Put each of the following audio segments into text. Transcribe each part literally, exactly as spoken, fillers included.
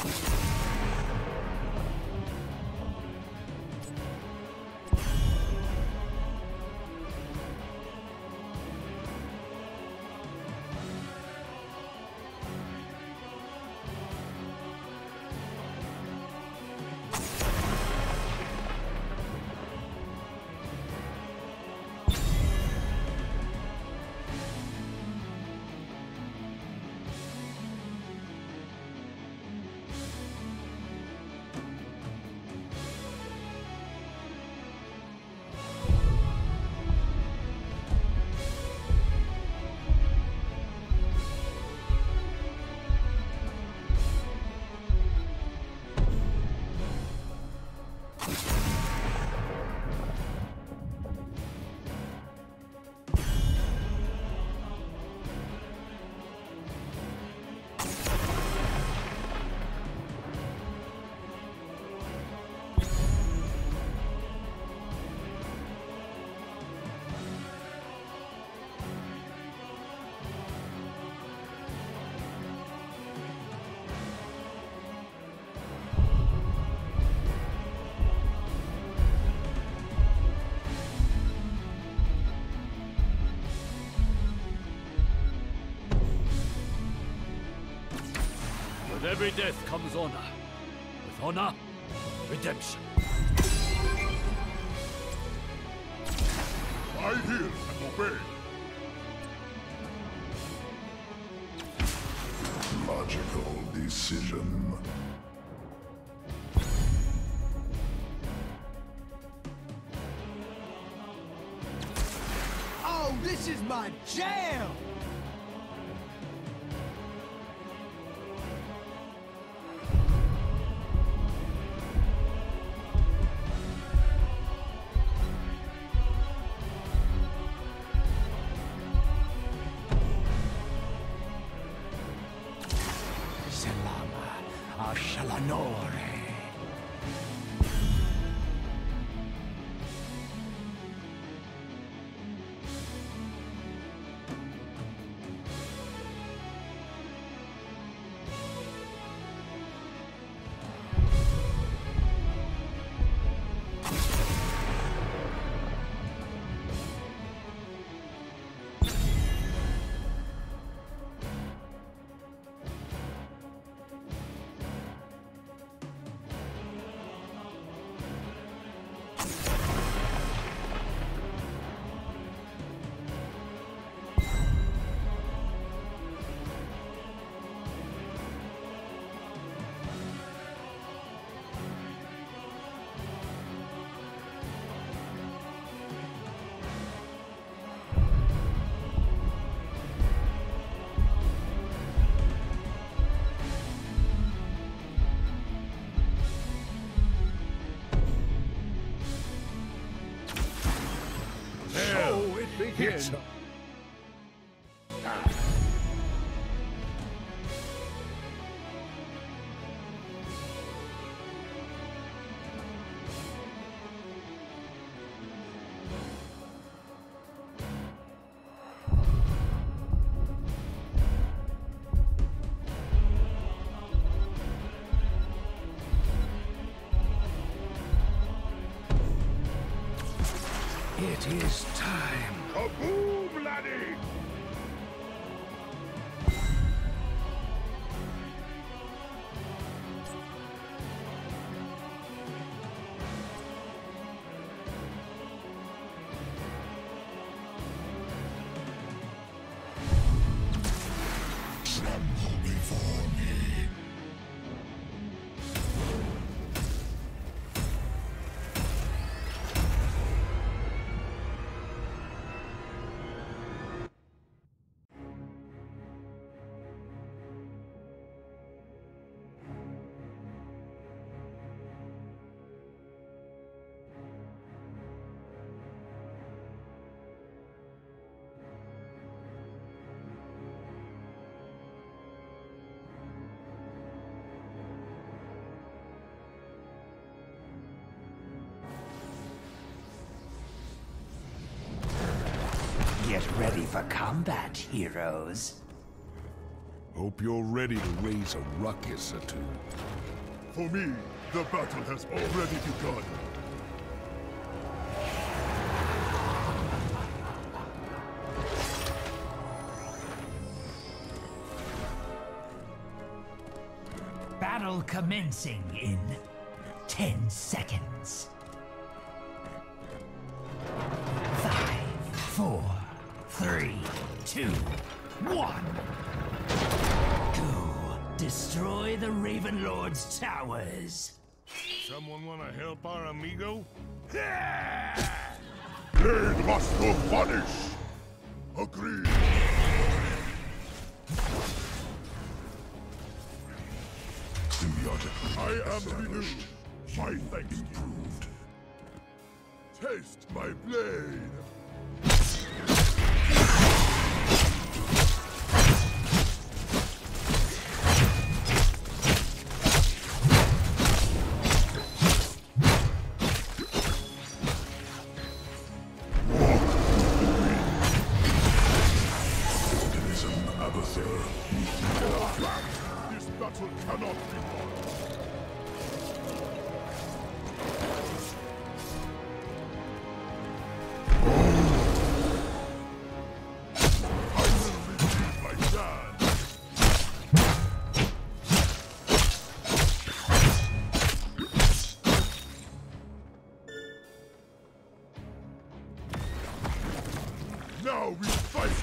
With every death comes honor. With honor, redemption. I hear and obey. Logical decision. Oh, this is my jam! Begin. It is time. Kaboom, laddie! Tremble before me. Get ready for combat, heroes. Hope you're ready to raise a ruckus or two. For me, the battle has already begun. Battle commencing in ten seconds. Five, four, three, two, one. Go destroy the Raven Lord's towers. Someone wanna help our amigo? Blade must go vanish! Agreed! Symbiotic. I am renewed. My thanks improved. Taste my blade! This battle cannot be won. I will retrieve my dad. Now we fight.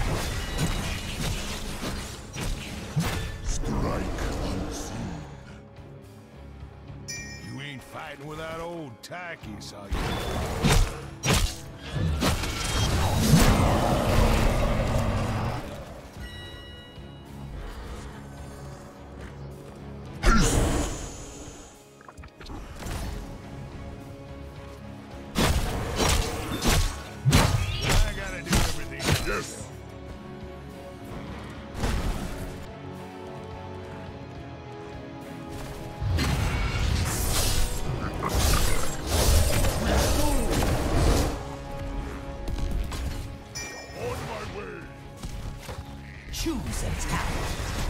You ain't fighting with that old Takis, are you? I gotta do everything. Yes. Choose a talent.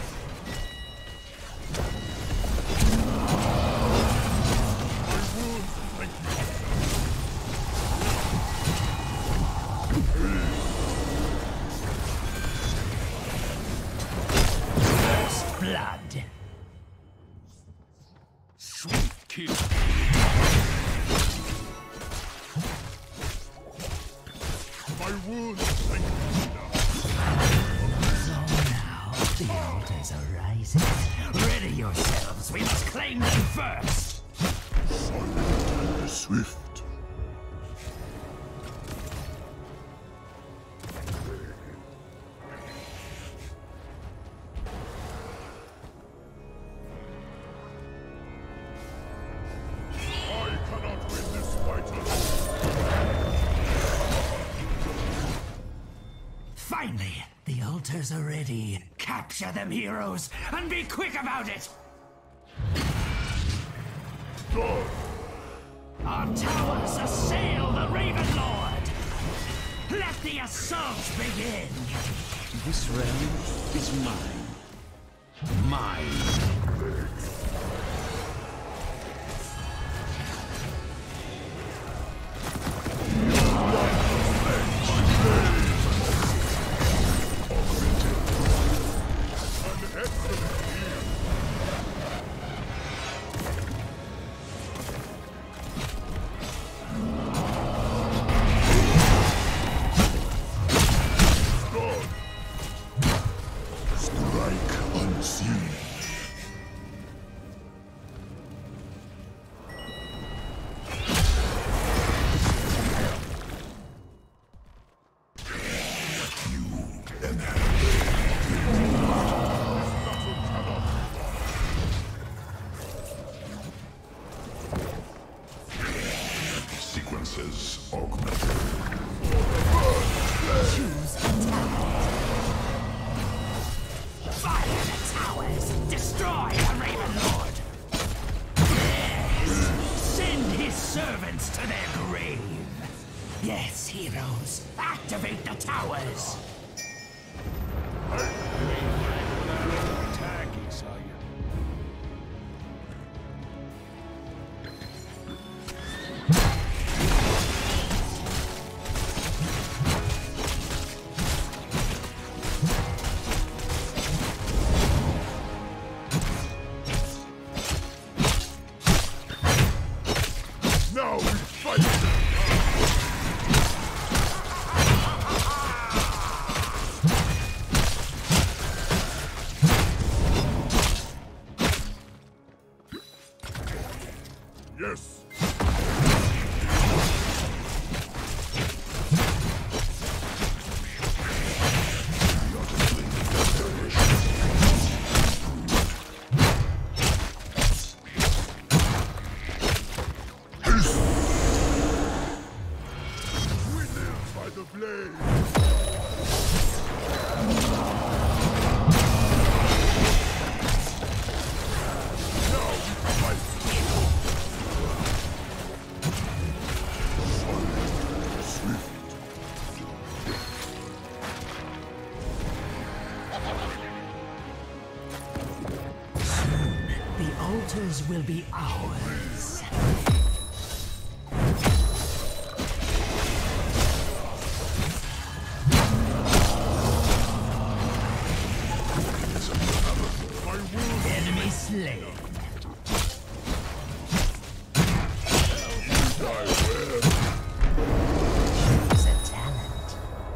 First blood. Sweet kill. My wounds, thank you. The altars are rising. Ready yourselves. We must claim them first. Silent and swift. I cannot win this fight alone. Finally, the altars are ready. Capture them, heroes, and be quick about it! Go! Our towers assail the Raven Lord! Let the assault begin! This realm is mine. Mine. Sequences augmented. Choose a talent. Fire the towers! Destroy the Raven Lord! Yes! Send his servants to their grave! Yes, heroes, activate the towers! Hey. Yes. Altars will be ours. Enemy slain. Choose a talent.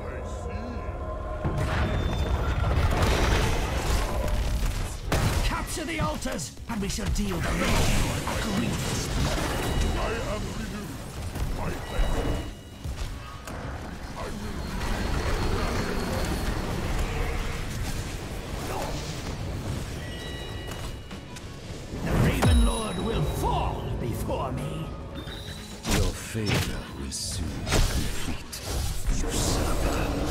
Capture the altars, and we shall deal the Lord a grievous blow. I am renewed. My thanks. I will. The Raven Lord will fall before me. Your failure will soon be complete, usurper.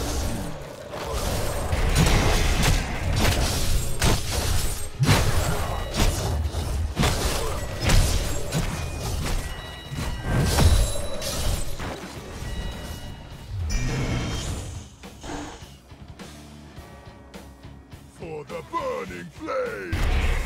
For the burning flame!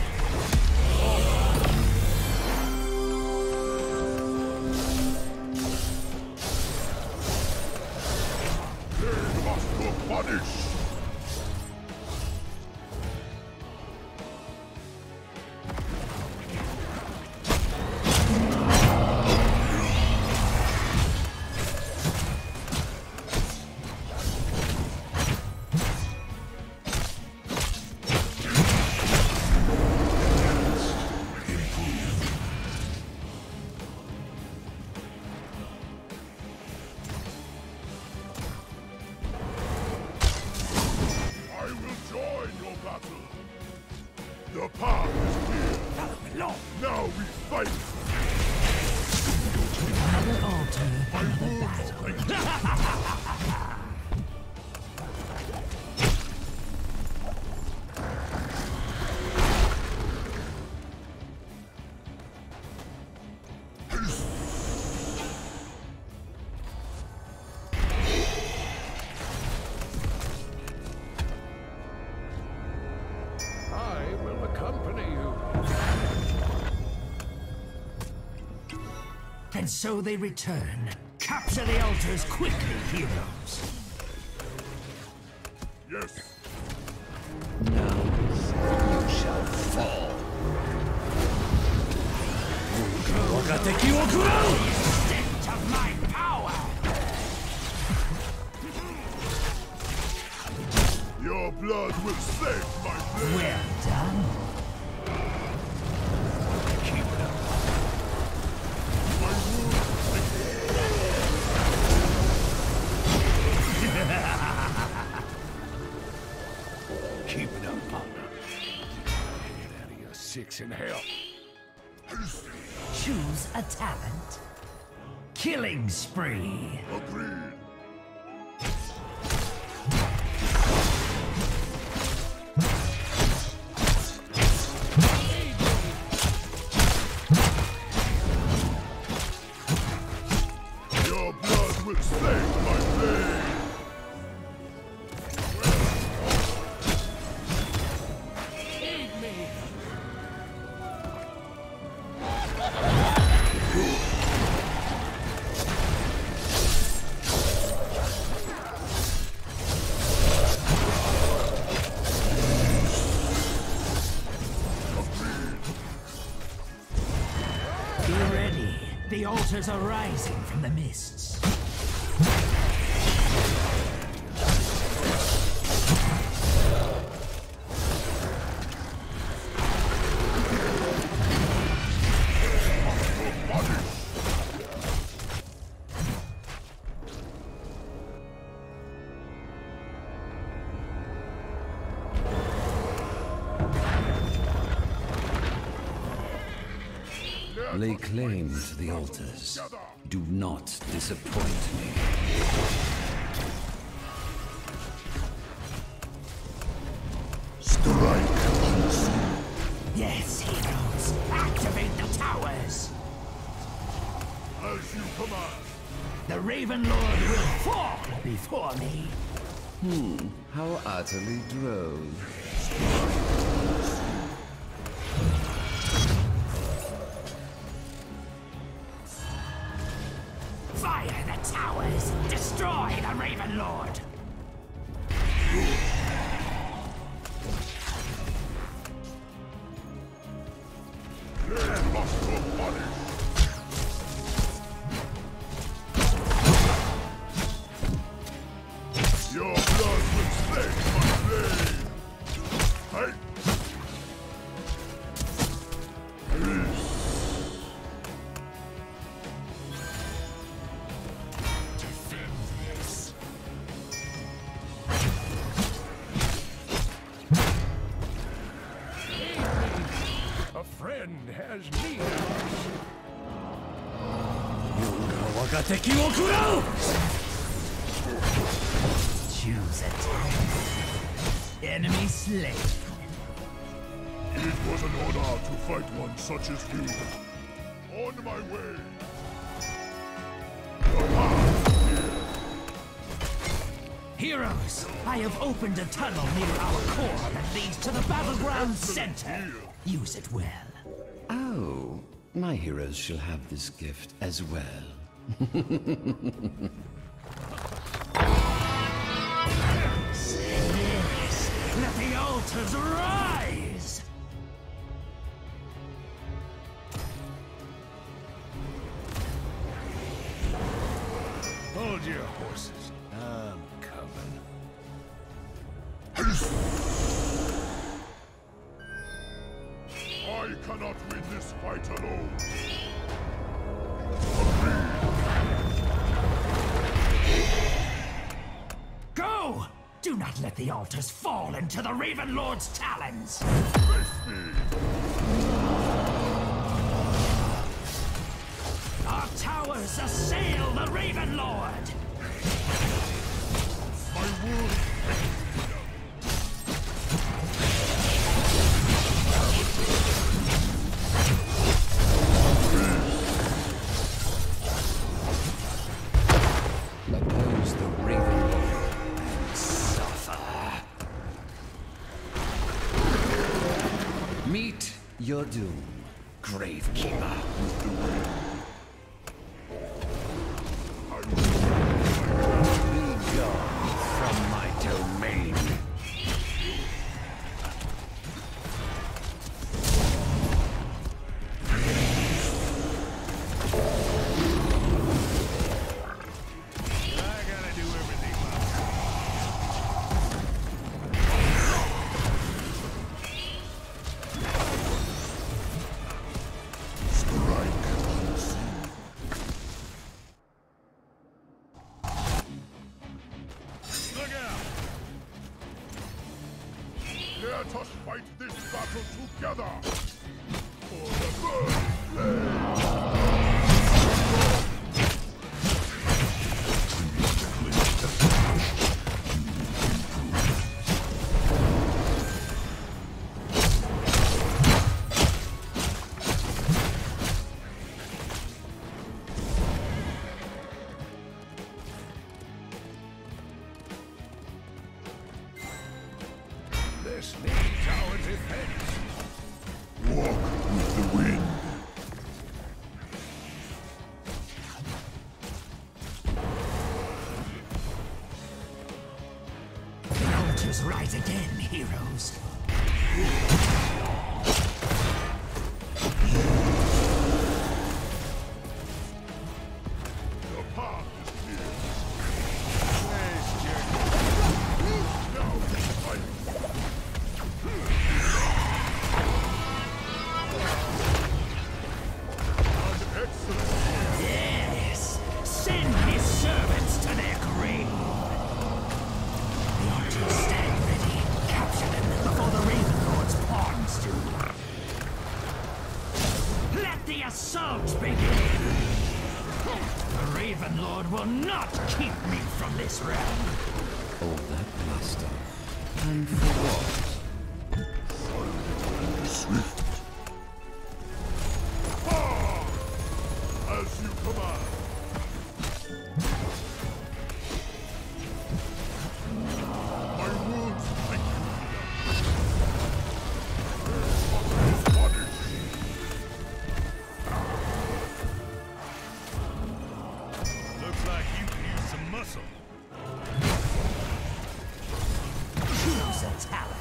They must go punished! The path is clear. Now we fight. Another altar, another battle. And so they return. Capture the altars quickly, heroes. Yes. Now you shall fall. Extent of my power! Your blood will save my blade. Well done. Keep it up. My wound. Keep it up, partner. Get out of your six in hell. Choose a talent. Killing spree. Agreed. Your blood will save my blade. Aid me! Be ready. The altars are rising from the mists. Body Lay claim to the altars. Do not disappoint me. Strike unseen. Yes, heroes. Activate the towers. As you command. The Raven Lord will fall before me. Hmm, how utterly droll. Fire the towers! Destroy the Raven Lord! They must go punished. Your blood will slay my blade. Hey. Peace. A friend has need of Choose a target. Enemy slain. It was an honor to fight one such as you. On my way. The path is here. Heroes, I have opened a tunnel near our core that leads to the battleground center. Use it well. Oh, my heroes shall have this gift as well. Yes, let the altars rise! Hold your horses. I'm coming. I cannot win this fight alone. Go! Do not let the altars fall into the Raven Lord's talons! Face me. Our towers assail the Raven Lord! My wound. Oppose the Raven Lord and suffer. Meet your doom, Gravekeeper. Be gone from my domain. I gotta do everything Strike unseen. Look out! Let us fight this battle together. For the bird. This needs our defense. Walk with the wind. The altars rise again, heroes. The path is clear. Where's your... Now we fight. assault begin! The Raven Lord will not keep me from this realm! All that bluster. And for what? Swift. Ah! As you command. My wounds thank you. Looks like you can use some muscle. Choose a talent.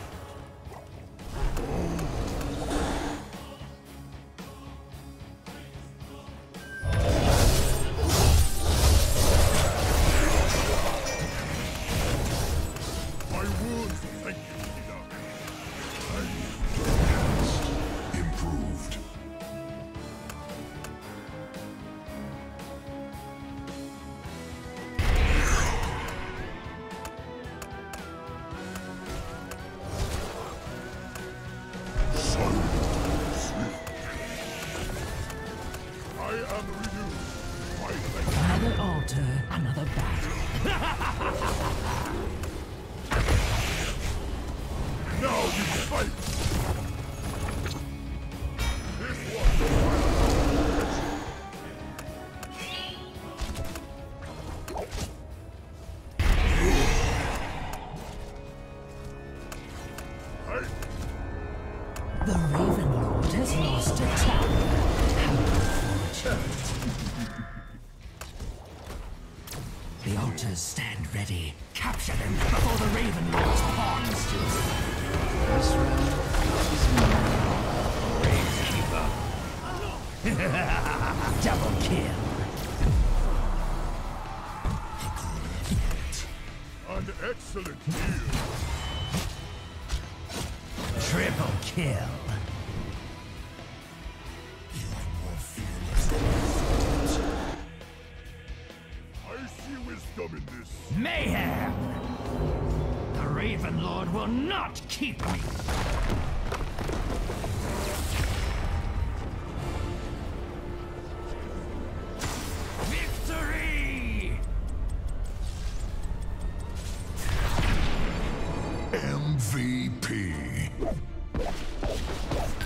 My wounds thank you, leader. Improved. I am renewed. My thanks. Another altar, another battle. Now you fight! This one! I... The Raven Lord has lost a tower. How unfortunate. The altars stand ready. Capture them before the Raven Lord's pawns do. This round is mine. Double kill. An excellent deal! Triple kill. I see wisdom in this. Mayhem! The Raven Lord will not keep me. Victory! M V P.